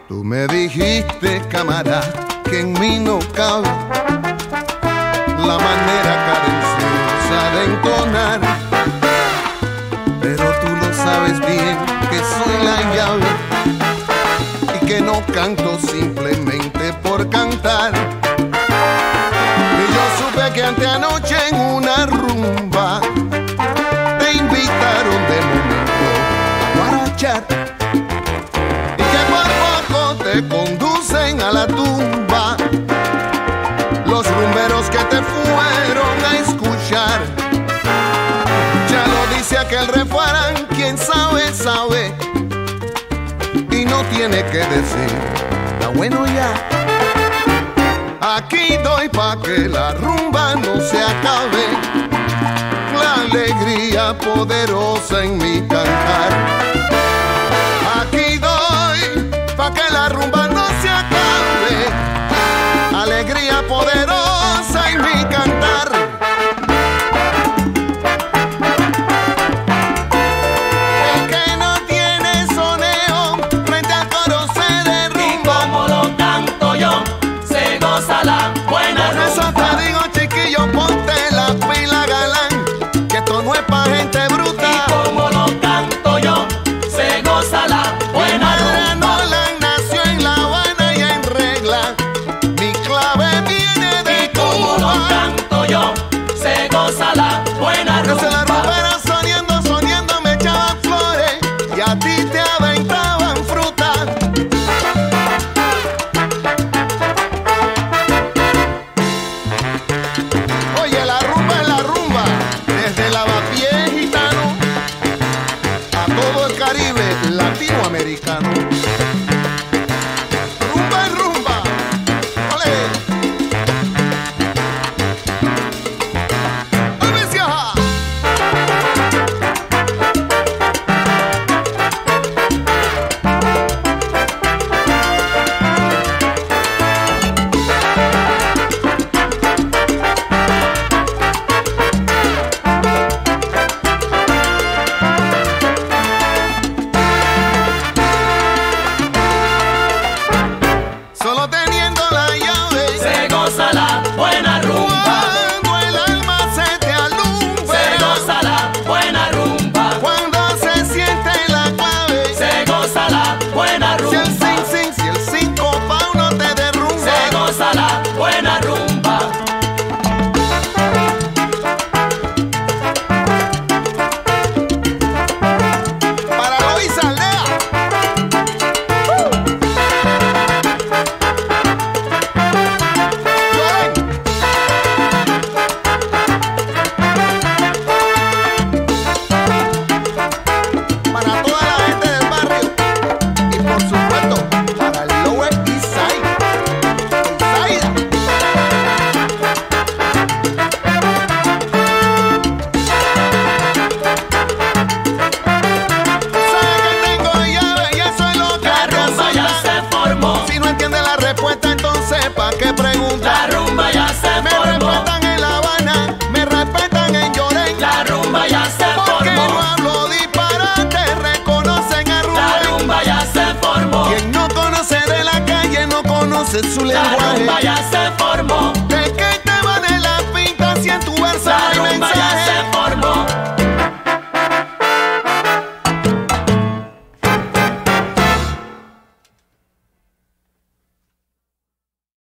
Tú me dijiste, camarada, que en mí no cabe la manera cadenciosa de entonar, pero tú lo sabes bien que soy la llave y que no canto simplemente por cantar. Y yo supe que anteanoche en una rumba te invitaron de momento a guarachar y que por poco te conducen a la tumba los rumberos que te fueron a escuchar. Ya lo dice aquel refrán, quien sabe, sabe, y no tiene que decir, está bueno ya. Aquí doy pa' que la rumba no se acabe, la alegría poderosa en mi cantar. Aquí doy pa' que la rumba no se acabe, alegría poderosa en mi cantar. El que no tiene soneo frente al coro se derrumba. Y como lo canto yo, se goza la buena Por eso rumba. te digo, chiquillo, ponte la pila, galán, que esto no es pa' gente bruta. Y como lo canto yo, se goza la Mi buena madre rumba. Nolan nació en La Habana y en regla, mi clave viene de Y como lo Cuba. canto yo, se goza la buena Que se la rumba. rumbera soñando, soñando me echaban flores y a ti te aventaban fruta. Oye, la rumba es la rumba, desde Lavapiés gitano a todo el Caribe latinoamericano. Rumba es rumba, ¡ole! ¡Ay, mi cia! Solo teniendo la llave, Se goza la buena rumba. cuando el alma se te alumbra, Se goza la buena rumba. cuando se siente la clave, Se goza la buena si el rumba. sin sin, si el síncopa uno te derrumba. Se goza la buena rumba. Para Lois Aldea. Lloren. Para toda la gente del barrio y por supuesto para el Lower East Side. Zaida. Sabe que tengo llave y eso es lo que La rumba ya resulta. se formó. Si no entiende la respuesta, entonces ¿pa' qué pregunta? La rumba ya se Me formó. respetan en La Habana, me respetan en Llorén. La rumba ya se Porque no formó. hablo disparate, reconocen a La Rubén. rumba ya se formó. Quien no conoce de la calle no conoce su La rumba lenguaje. ya se